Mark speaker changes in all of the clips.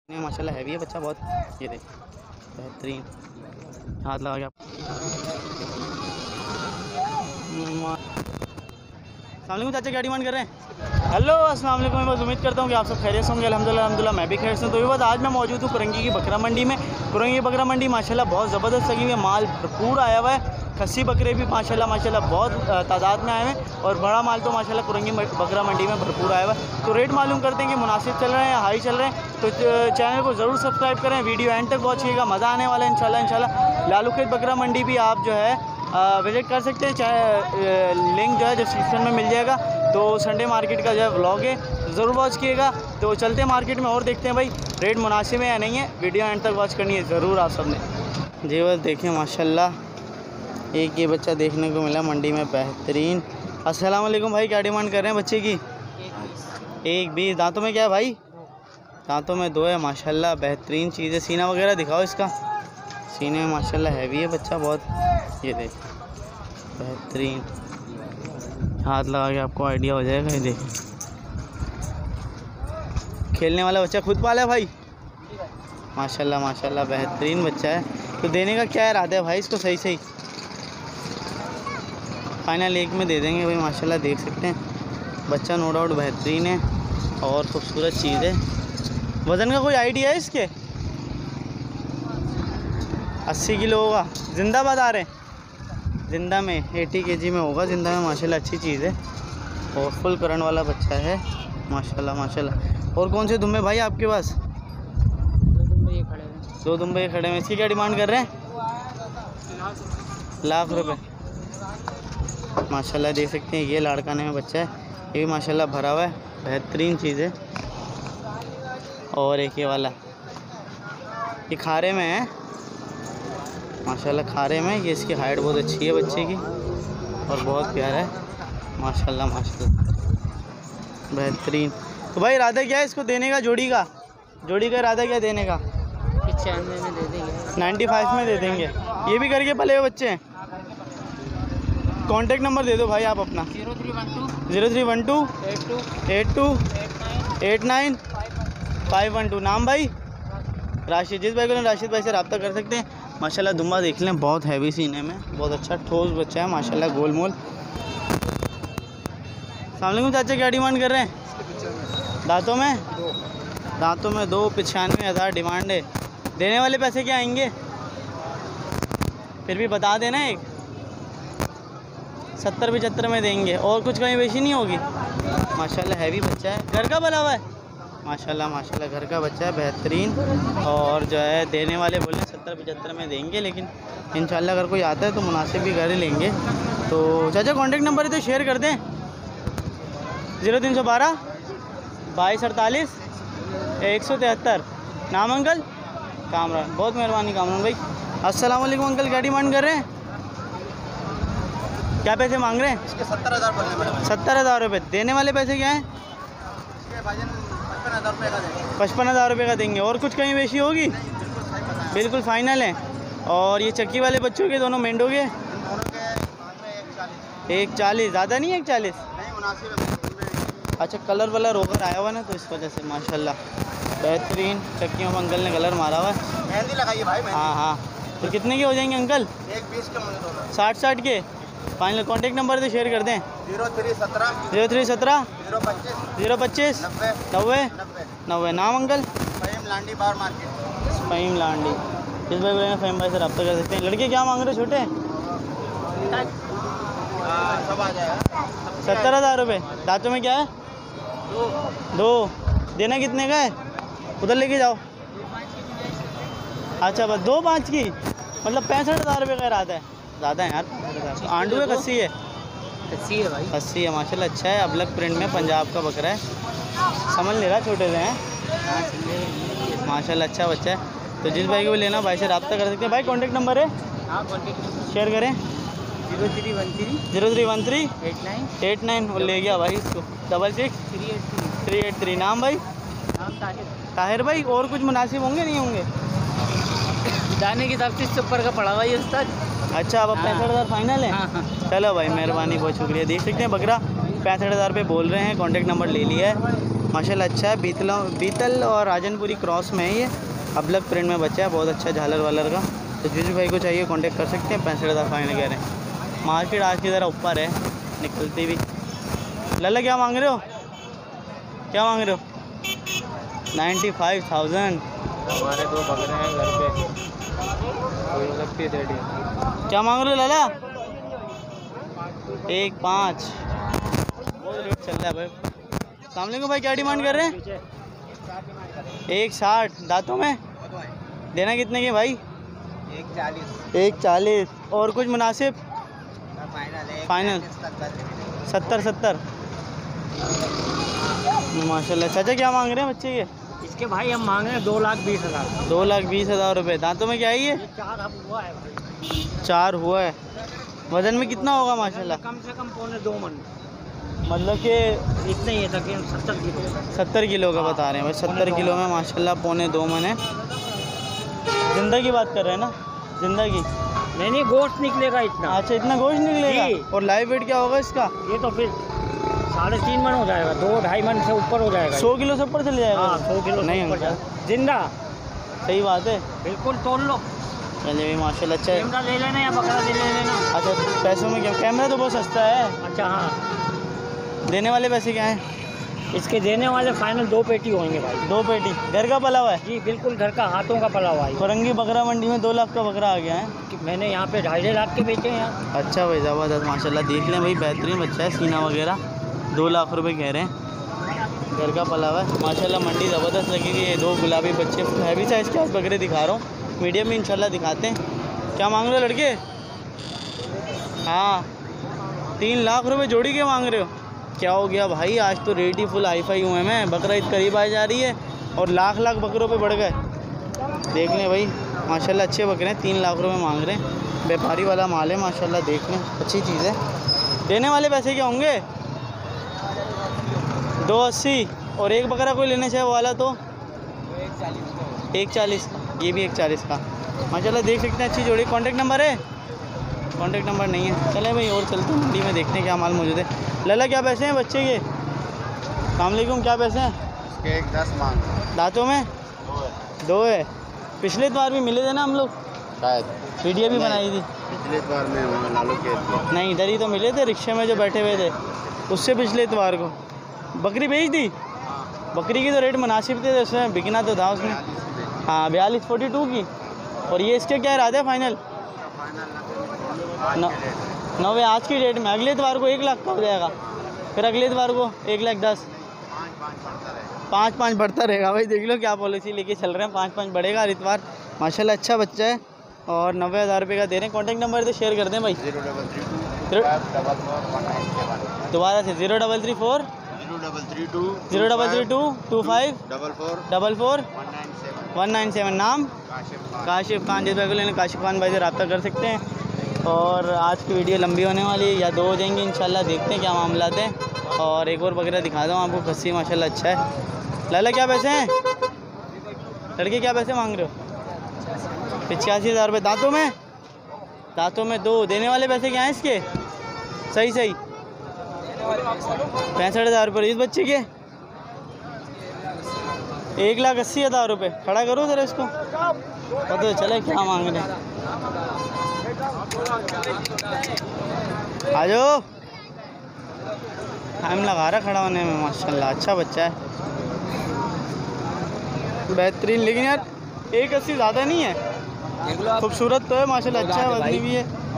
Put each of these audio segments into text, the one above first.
Speaker 1: माशाल्लाह हैवी है बच्चा बहुत। ये देख बेहतरीन, हाथ लगा के आप। अस्सलाम चाचा, क्या डिमांड कर रहे हैं? हेलो अस्सलाम वालेकुम। मैं बस उम्मीद करता हूँ कि आप सब खैरियत होंगे। अल्हम्दुलिल्लाह मैं भी खैरियत से हूँ। तो ये बात, आज मैं मौजूद हूँ कुरंगी की बकरा मंडी में। कुरंगी बकरा मंडी माशाल्लाह बहुत ज़बरदस्त लगी हुई है, माल भरपूर आया हुआ है। खस्सी बकरे भी माशाल्लाह बहुत तादाद में आए हैं और बड़ा माल तो माशाल्लाह कुरंगी बकरा मंडी में भरपूर आया हुआ है। तो रेट मालूम करते हैं कि मुनासिब चल रहे हैं या हाई चल रहे हैं। तो चैनल को ज़रूर सब्सक्राइब करें, वीडियो एंड तक वॉच कीजिएगा, मज़ा आने वाला है इंशाल्लाह। लालूखेत बकरा मंडी भी आप जो है विज़िट कर सकते हैं, चाहे लिंक जो है डिस्क्रिप्शन में मिल जाएगा। तो संडे मार्केट का जो है व्लॉग है, ज़रूर वॉच कीजिएगा। तो चलते हैं मार्केट में और देखते हैं भाई रेट मुनासिब है या नहीं है। वीडियो एंड तक वॉच करनी है ज़रूर आप सब ने। जी बस देखें माशाल्लाह, एक ये बच्चा देखने को मिला मंडी में बेहतरीन। अस्सलाम वालेकुम भाई, क्या डिमांड कर रहे हैं बच्चे की? 1.20। दांतों में क्या है भाई? दांतों में 2 है माशाल्लाह, बेहतरीन चीज़ है। सीना वगैरह दिखाओ इसका। सीने में माशाल्लाह हैवी है बच्चा बहुत। ये देख बेहतरीन, हाथ लगा के आपको आइडिया हो जाएगा। ये देख खेलने वाला बच्चा, खुद पाला है भाई? माशाल्लाह माशाल्लाह बेहतरीन बच्चा है। तो देने का क्या इरादा है भाई इसको? सही फाइनल 1 में दे देंगे भाई। माशाल्लाह देख सकते हैं बच्चा नो डाउट बेहतरीन है और ख़ूबसूरत चीज़ है। वज़न का कोई आइडिया है इसके? 80 किलो होगा। ज़िंदा बता रहे हैं? ज़िंदा में 80 kg में होगा। ज़िंदा में माशाल्लाह अच्छी चीज़ है और फुल करंट वाला बच्चा है माशाल्लाह माशाल्लाह। और कौन से दुम्बे भाई आपके पास? 2 दुम्बे खड़े हैं। इसकी क्या डिमांड कर रहे हैं? लाख रुपए माशाल्लाह। देख सकते हैं ये लाड़काने में बच्चा है, ये भी माशाल्लाह भरा हुआ है, बेहतरीन चीज़ है। और एक ये वाला, ये खारे में है माशाल्लाह, खारे में। ये इसकी हाइट बहुत अच्छी है बच्चे की और बहुत प्यारा है माशाल्लाह माशाल्लाह बेहतरीन। तो भाई इरादा क्या है इसको देने का? जोड़ी का इरादा क्या देने का?
Speaker 2: 95 में दे देंगे।
Speaker 1: 95 में दे देंगे। ये भी करके पले हुए बच्चे हैं। कॉन्टेक्ट नंबर दे दो भाई आप अपना। 0312 82 89 512। नाम भाई? राशिद। जिस भाई को राशिद भाई से रब्ता कर सकते हैं। माशाल्लाह दुम्बा देख लें, बहुत हैवी सीने में, बहुत अच्छा ठोस बच्चा है माशाल्लाह, गोल मोल। अस्सलाम चाचा, क्या डिमांड कर रहे हैं? दांतों में 2 95,000 डिमांड है। देने वाले पैसे क्या आएंगे? फिर भी बता देना। एक 70-75 में देंगे और कुछ कहीं बेशी नहीं होगी। माशाल्लाह हैवी बच्चा है, घर का बना हुआ है माशाल्लाह माशाल्लाह, घर का बच्चा है बेहतरीन। और जो है देने वाले बोले 70-75 में देंगे, लेकिन इंशाल्लाह अगर कोई आता है तो मुनासिब भी घर ही लेंगे। तो चाचा कॉन्टेक्ट नंबर है तो शेयर कर दें। 0312 2248 173। नाम अंकल? कामरान। बहुत मेहरबानी कामरान भाई। अस्सलाम वालेकुम अंकल, क्या डिमांड कर रहे हैं? क्या पैसे मांग रहे हैं?
Speaker 2: इसके 70,000 बोलने पड़ेगा।
Speaker 1: 70,000 रुपये। देने वाले पैसे क्या हैं?
Speaker 2: 55,000 रुपये का देंगे।
Speaker 1: 55,000 रुपये का देंगे। और कुछ कहीं बेशी होगी? बिल्कुल फाइनल है। और ये चक्की वाले बच्चों के दोनों मेंढों के 140। ज़्यादा नहीं है 140? अच्छा, कलर वलर होकर आया हुआ ना, तो इस वजह से माशाल्लाह बेहतरीन चक्कियों में अंकल ने कलर मारा हुआ है।
Speaker 2: मेहंदी लगाइए भाई।
Speaker 1: हाँ। तो कितने के हो जाएंगे अंकल?
Speaker 2: 1.20 के मुझे दोनों।
Speaker 1: 60 के फाइनल। कॉन्टेक्ट नंबर तो शेयर कर दें।
Speaker 2: 0317
Speaker 1: 0317
Speaker 2: 025
Speaker 1: 025
Speaker 2: 90
Speaker 1: 90। नाम अंकल?
Speaker 2: फहीम लांडी बार मार्केट।
Speaker 1: फहीम लांडी। जिस भाई बोलेंगे फहीम भाई से रब्ता कर सकते हैं। लड़के क्या मांग रहे छोटे?
Speaker 2: सब आ जाएगा।
Speaker 1: 70,000 रुपये। दांतों में क्या है? 2। देना कितने का है? उधर लेके जाओ। अच्छा बस 2-5 की, मतलब 65,000 रुपये का इरादा है। ज़्यादा है यार। आंडू है खस्सी है?
Speaker 2: खस्सी है भाई।
Speaker 1: खस्सी है माशाल्लाह, अच्छा है। अबलग प्रिंट में पंजाब का बकरा है, समझ ले रहा छोटे से हैं माशाल्लाह, अच्छा बच्चा है। तो जिस भाई को भी लेना भाई से रब्ता कर सकते हैं। भाई कॉन्टेक्ट नंबर है?
Speaker 2: हाँ, कॉन्टेक्ट
Speaker 1: शेयर करें।
Speaker 2: 0313
Speaker 1: 89 और ले गया भाई इसको 66 383। नाम भाई? ताहिर भाई। और कुछ मुनासिब होंगे नहीं होंगे?
Speaker 2: जाने की हिसाब से इससे ऊपर का पड़ा हुआ है उस्ताद।
Speaker 1: अच्छा, अब 65,000 फाइनल है।
Speaker 2: हाँ।
Speaker 1: चलो भाई मेहरबानी, बहुत शुक्रिया। देख सकते हैं बकरा 65,000 रुपये बोल रहे हैं। कॉन्टेक्ट नंबर ले लिया है। माशाल्लाह अच्छा है। बीतल और राजनपुरी क्रॉस में है ये, अबलग प्रिंट में बच्चा है, बहुत अच्छा झालर वालर का। तो जिस भाई को चाहिए कांटेक्ट कर सकते हैं। 65,000 फाइनल कह रहे हैं। मार्केट आज की ज़रा ऊपर है निकलती भी। लल्ला क्या मांग रहे हो, क्या मांग रहे हो? 95,000।
Speaker 2: हमारे 2 बकरे हैं घर पे, कोई हो सकती है
Speaker 1: क्या मांग रहे हो लाला? 1.5 बहुत रेट चल रहा है भाई। सामने को भाई क्या डिमांड कर रहे हैं? 1.60। दांतों में देना कितने के भाई? 1.40। और कुछ मुनासिब? फाइनल 70। माशाल्लाह। चाचा क्या मांग रहे हैं बच्चे के?
Speaker 2: इसके भाई हम मांग रहे हैं 2,20,000।
Speaker 1: 2,20,000 रुपये। दांतों में क्या है ये?
Speaker 2: 4 अब हुआ है भाई।
Speaker 1: 4 हुआ है। वजन में कितना होगा माशाल्लाह?
Speaker 2: कम से कम 2.25 मन,
Speaker 1: मतलब कि
Speaker 2: इतने ही है तकरीबन 70 किलो।
Speaker 1: 70 किलो का बता रहे हैं भाई। 70 किलो में माशाल्लाह 2.25 मन है। जिंदा की बात कर रहे हैं ना? जिंदा की
Speaker 2: नहीं गोश्त निकलेगा इतना।
Speaker 1: अच्छा इतना गोश्त निकलेगा।
Speaker 2: जी।
Speaker 1: और लाइव वेट क्या होगा इसका?
Speaker 2: ये तो फिर 3.5 मन हो जाएगा, 2-2.5 मन से ऊपर हो जाएगा।
Speaker 1: 100 किलो से ऊपर चले जाएगा।
Speaker 2: हाँ 100 किलो
Speaker 1: नहीं
Speaker 2: से ऊपर
Speaker 1: अंकल,
Speaker 2: जाएगा। जिंदा
Speaker 1: सही बात है।
Speaker 2: बिल्कुल तोड़ लो।
Speaker 1: चलिए भाई माशाल्लाह अच्छा है।
Speaker 2: कैमरा ले लेना या बकरा ले लेना।
Speaker 1: अच्छा पैसों में क्या? कैमरा तो बहुत सस्ता है।
Speaker 2: अच्छा हाँ,
Speaker 1: देने वाले पैसे क्या हैं?
Speaker 2: इसके देने वाले फाइनल 2 पेटी होंगे भाई।
Speaker 1: 2 पेटी घर का पला हुआ है?
Speaker 2: जी बिल्कुल घर का, हाथों का पला हुआ है।
Speaker 1: फरंगी बकरा मंडी में 2 लाख का बकरा आ गया है।
Speaker 2: कि मैंने यहाँ पे 2.5 लाख के बेचे हैं यहाँ।
Speaker 1: अच्छा भाई ज़बरदस्त माशाल्लाह। देख लें भाई बेहतरीन बच्चा है, सीना वगैरह 2 लाख रुपए कह रहे हैं। घर का पला हुआ है माशाल्लाह। मंडी ज़बरदस्त लगी हुई है। 2 गुलाबी बच्चे हैवी साइज़ के आज बकरे दिखा रहा हूँ, मीडियम में इंशाल्लाह दिखाते हैं। क्या मांग रहे हो लड़के? हाँ 3 लाख रुपए जोड़ी के मांग रहे हो? क्या हो गया भाई, आज तो रेट ही फुल हाई-फाई हुए हैं। बकरा ईद करीब आ जा रही है और लाख बकरों पे बढ़ गए। देख लें भाई माशाल्लाह अच्छे बकरे हैं। 3 लाख रुपए मांग रहे हैं। व्यापारी वाला माल है माशाल्लाह। देख लें अच्छी चीज़ है। देने वाले पैसे क्या होंगे? 2.80। और एक बकरा कोई लेने चाहिए वो वाला तो 1.40। ये भी 1.40 का माशाल्लाह। देख सकते हैं अच्छी जोड़ी। कॉन्टेक्ट नंबर है? कॉन्टेक्ट नंबर नहीं है। चले भाई और चलते हैं मंडी में, देखते हैं क्या माल मौजूद है। लला क्या पैसे हैं बच्चे के? अस्सलामुअलैकुम, क्या पैसे हैं?
Speaker 3: इसके 10 मांग।
Speaker 1: दांतों में 2 है। पिछले बार भी मिले थे ना हम लोग,
Speaker 3: शायद
Speaker 1: वीडियो भी बनाई थी।
Speaker 3: पिछले बार में वहाँ लालू के
Speaker 1: नहीं इधर ही तो मिले थे, रिक्शे में जो बैठे हुए थे उससे पिछले इतवार को। बकरी बेच दी? बकरी की तो रेट मुनासिब थे, उसमें बिकना तो था उसमें। हाँ 42 की। और ये इसके क्या इरादे है फाइनल? 90 आज की डेट में। अगले इतवार को 1 लाख का हो जाएगा, फिर अगले इतवार को 1,10,000। 5-5 बढ़ता रहेगा भाई। देख लो क्या पॉलिसी लेके चल रहे हैं, 5-5 बढ़ेगा हर इतवार। माशाल्लाह अच्छा बच्चा है और 90,000 रुपये का दे रहे हैं। कॉन्टैक्ट नंबर तो शेयर कर दें भाई।
Speaker 3: 0332
Speaker 1: दोबारा से 0334 033 25 44 197। नाम काशिफ खान। जिस भाई को लेने काशिफ खान भाई से रब्ता कर सकते हैं। और आज की वीडियो लंबी होने वाली है या 2 हो जाएंगी इंशाल्लाह। देखते हैं क्या मामला है। और एक और वगैरह दिखा दूँ आपको। खस्सी माशाल्लाह अच्छा है। लाला क्या पैसे हैं? लड़के क्या पैसे मांग रहे हो? 85,000 रुपये। दांतों में? दांतों में 2। देने वाले पैसे क्या हैं इसके? सही 65,000 रुपये। इस बच्चे के 1,80,000 रुपये। खड़ा करो ज़रा इसको, पता तो चले क्या मांग रहे हैं। आ जाओ, टाइम लगा रहा खड़ा होने में। माशाल्लाह अच्छा बच्चा है, बेहतरीन। लेकिन यार 1,80 ज़्यादा नहीं है, खूबसूरत तो है माशाल्लाह। अच्छा है, वजनी भी है।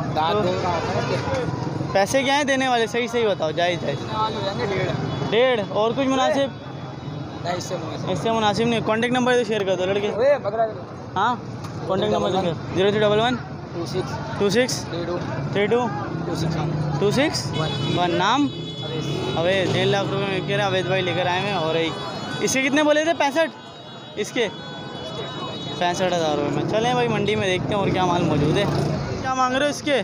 Speaker 1: तो पैसे क्या हैं देने वाले? सही बताओ। जायज़ 1.5। और कुछ मुनासिब? इससे मुनासिब नहीं। कॉन्टेक्ट नंबर तो शेयर कर दो लड़के। हाँ कॉन्टेक्ट नंबर तो शेयर 0311 26 32 26 1। नाम अवैध। 1.5 लाख रुपये में कह रहे अवैध भाई लेकर आए हैं। और इसके कितने बोले थे? 65। इसके 65,000 रुपये में। चलें भाई मंडी में देखते हैं और क्या माल मौजूद है। क्या मांग रहे हो इसके?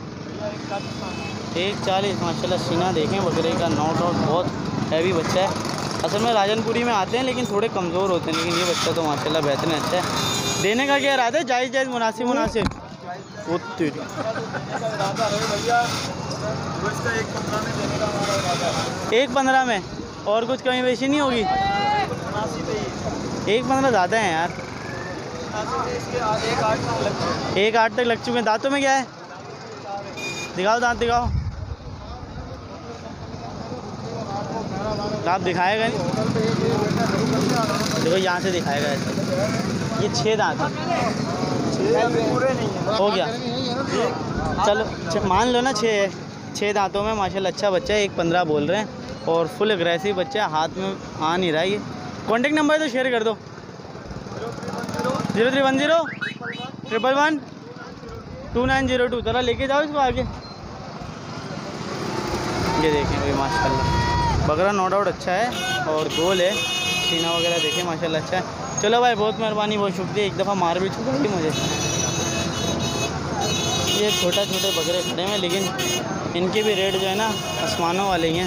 Speaker 1: 1.40। माशाल्लाह सीना देखें बकरे का, नॉट आउट बहुत हैवी बच्चा है। असल में राजनपुरी में आते हैं लेकिन थोड़े कमज़ोर होते हैं। लेकिन ये बच्चा तो माशाल्लाह बेहतरीन अच्छा है। देने का क्या इरादा है? जायज़ मुनासिब। 1.15 में। और कुछ कमी बेशी नहीं होगी? 1.15 ज़्यादा है यार। 1.8 तक लग चुके हैं। दांतों में क्या है? दिखाओ दांत दिखाओ। दांत दिखाएगा नहीं, देखो यहाँ से दिखाएगा ऐसे। ये 6 दांत हैं। हो गया, चलो मान लो ना 6 है। 6 दांतों में माशाल्लाह अच्छा बच्चा है। 1.15 बोल रहे हैं और फुल एग्रेसिव बच्चा है। हाथ में आ नहीं रहा है ये। कॉन्टेक्ट नंबर तो शेयर कर दो। 0310 111 2902। ज़रा लेके जाओ इसको आगे। ये देखें भाई माशाल्लाह बकरा नो डाउट अच्छा है और गोल है। सीना वगैरह देखें माशाल्लाह अच्छा है। चलो भाई बहुत मेहरबानी, बहुत शुक्रिया। एक दफ़ा मार भी चुका है मुझे। ये छोटे बकरे खड़े हैं लेकिन इनके भी रेट जो है ना आसमानों वाले ही हैं।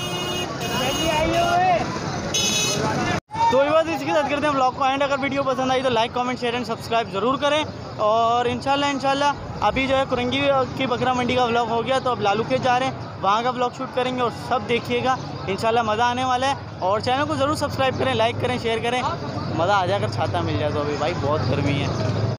Speaker 1: तो ये बात इसके साथ करते हैं ब्लॉग को एंड। अगर वीडियो पसंद आई तो like comment share and subscribe ज़रूर करें। और इंशाल्लाह अभी जो है कुरंगी की बकरा मंडी का व्लॉग हो गया तो अब लालू खेत जा रहे हैं, वहाँ का व्लॉग शूट करेंगे और सब देखिएगा। इंशाल्लाह मज़ा आने वाला है। और चैनल को ज़रूर सब्सक्राइब करें, लाइक करें, शेयर करें। मज़ा आ जाकर छाता मिल जाए तो अभी भाई बहुत गर्मी है।